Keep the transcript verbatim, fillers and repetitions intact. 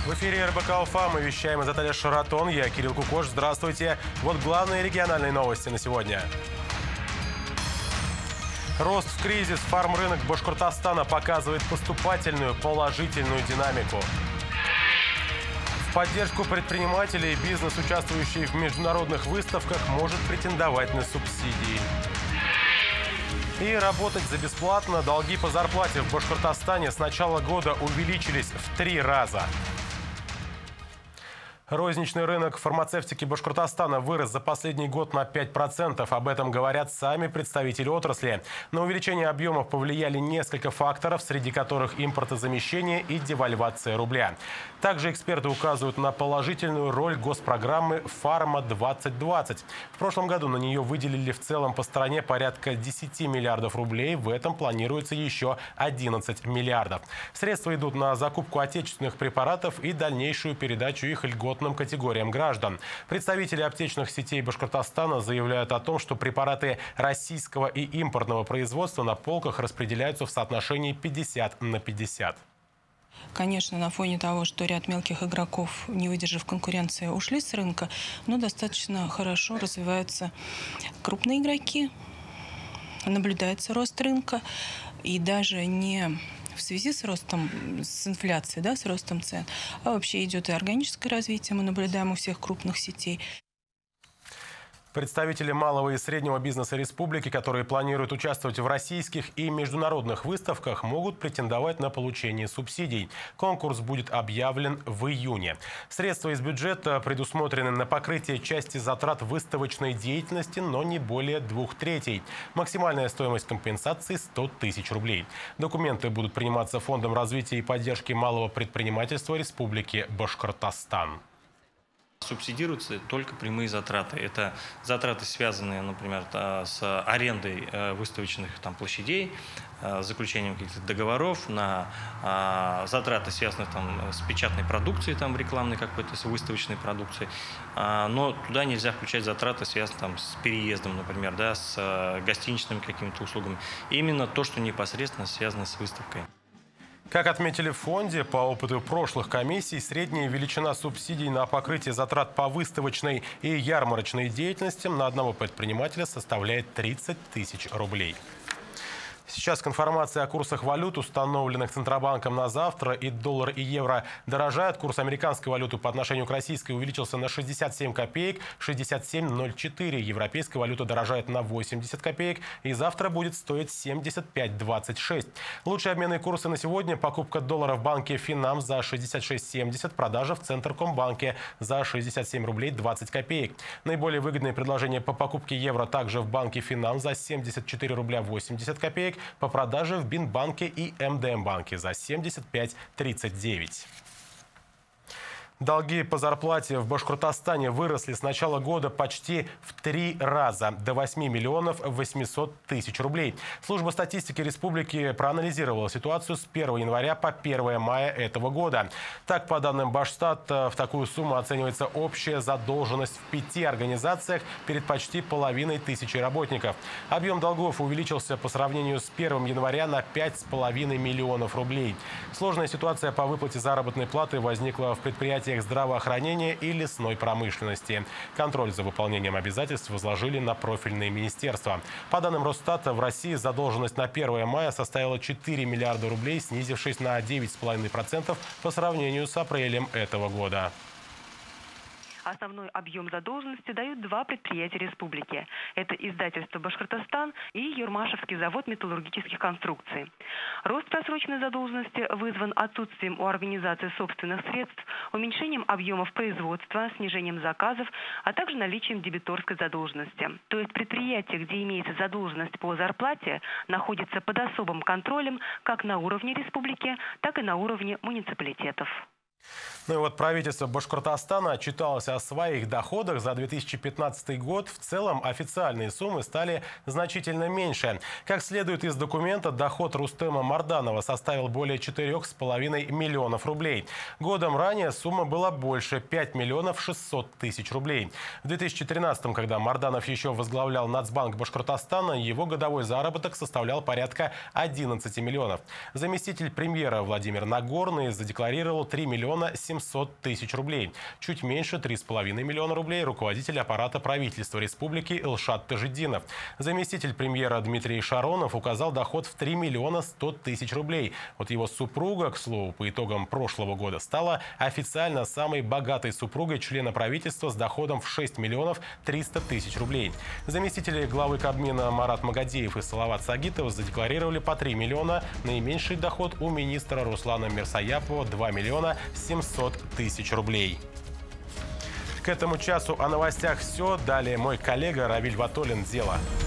В эфире эр бэ ка Уфа. Мы вещаем из отеля «Шаратон». Я Кирилл Кукош. Здравствуйте. Вот главные региональные новости на сегодня. Рост в кризис. Фармрынок Башкортостана показывает поступательную положительную динамику. В поддержку предпринимателей бизнес, участвующий в международных выставках, может претендовать на субсидии. И работать за бесплатно. Долги по зарплате в Башкортостане с начала года увеличились в три раза. Розничный рынок фармацевтики Башкортостана вырос за последний год на пять процентов. Об этом говорят сами представители отрасли. На увеличение объемов повлияли несколько факторов, среди которых импортозамещение и девальвация рубля. Также эксперты указывают на положительную роль госпрограммы «Фарма двадцать двадцать». В прошлом году на нее выделили в целом по стране порядка десяти миллиардов рублей. В этом планируется еще одиннадцать миллиардов. Средства идут на закупку отечественных препаратов и дальнейшую передачу их льгот категориям граждан. Представители аптечных сетей Башкортостана заявляют о том, что препараты российского и импортного производства на полках распределяются в соотношении пятьдесят на пятьдесят. Конечно, на фоне того, что ряд мелких игроков, не выдержав конкуренции, ушли с рынка, но достаточно хорошо развиваются крупные игроки. Наблюдается рост рынка, и даже не в связи с ростом, с инфляцией, да, с ростом цен, а вообще идет и органическое развитие, мы наблюдаем у всех крупных сетей. Представители малого и среднего бизнеса республики, которые планируют участвовать в российских и международных выставках, могут претендовать на получение субсидий. Конкурс будет объявлен в июне. Средства из бюджета предусмотрены на покрытие части затрат выставочной деятельности, но не более двух третей. Максимальная стоимость компенсации – сто тысяч рублей. Документы будут приниматься Фондом развития и поддержки малого предпринимательства Республики Башкортостан. Субсидируются только прямые затраты. Это затраты, связанные, например, с арендой выставочных там, площадей, заключением каких-то договоров, на затраты, связанные там, с печатной продукцией, там, рекламной какой-то, с выставочной продукцией. Но туда нельзя включать затраты, связанные там, с переездом, например, да, с гостиничными какими-то услугами. Именно то, что непосредственно связано с выставкой. Как отметили в фонде, по опыту прошлых комиссий, средняя величина субсидий на покрытие затрат по выставочной и ярмарочной деятельности на одного предпринимателя составляет тридцать тысяч рублей. Сейчас к информации о курсах валют, установленных Центробанком на завтра. И доллар, и евро дорожают. Курс американской валюты по отношению к российской увеличился на шестьдесят семь копеек, шестьдесят семь ноль четыре. Европейская валюта дорожает на восемьдесят копеек и завтра будет стоить семьдесят пять двадцать шесть. Лучшие обменные курсы на сегодня: покупка доллара в банке Финам за шестьдесят шесть семьдесят, продажа в Центркомбанке за шестьдесят семь рублей двадцать копеек. Наиболее выгодные предложения по покупке евро также в банке Финам за семьдесят четыре рубля восемьдесят копеек, по продаже в Бинбанке и эм дэ эм-банке за семьдесят пять тридцать девять. Долги по зарплате в Башкортостане выросли с начала года почти в три раза, до восьми миллионов восьмисот тысяч рублей. Служба статистики республики проанализировала ситуацию с первого января по первое мая этого года. Так, по данным Башстата, в такую сумму оценивается общая задолженность в пяти организациях перед почти половиной тысячи работников. Объем долгов увеличился по сравнению с первым января на пять с половиной миллионов рублей. Сложная ситуация по выплате заработной платы возникла в предприятиях здравоохранения и лесной промышленности. Контроль за выполнением обязательств возложили на профильные министерства. По данным Росстата, в России задолженность на первое мая составила четыре миллиарда рублей, снизившись на девять с половиной процентов по сравнению с апрелем этого года. Основной объем задолженности дают два предприятия республики. Это издательство «Башкортостан» и Юрмашевский завод металлургических конструкций. Рост просроченной задолженности вызван отсутствием у организации собственных средств, уменьшением объемов производства, снижением заказов, а также наличием дебиторской задолженности. То есть предприятие, где имеется задолженность по зарплате, находится под особым контролем как на уровне республики, так и на уровне муниципалитетов. Ну и вот правительство Башкортостана отчиталось о своих доходах за две тысячи пятнадцатый год. В целом официальные суммы стали значительно меньше. Как следует из документа, доход Рустема Марданова составил более четырёх с половиной миллионов рублей. Годом ранее сумма была больше – пять миллионов шестьсот тысяч рублей. В две тысячи тринадцатом, когда Марданов еще возглавлял Нацбанк Башкортостана, его годовой заработок составлял порядка одиннадцати миллионов. Заместитель премьера Владимир Нагорный задекларировал три миллиона семьсот семьсот тысяч рублей. Чуть меньше три с половиной миллиона рублей руководитель аппарата правительства республики Элшат Тажиддинов. Заместитель премьера Дмитрий Шаронов указал доход в три миллиона сто тысяч рублей. Вот его супруга, к слову, по итогам прошлого года стала официально самой богатой супругой члена правительства с доходом в шесть миллионов триста тысяч рублей. Заместители главы Кабмина Марат Магадеев и Салават Сагитов задекларировали по три миллиона. Наименьший доход у министра Руслана Мирсояпова – два миллиона семьсот тысяч рублей. К этому часу о новостях все. Далее мой коллега Равиль Ватолин. Дело.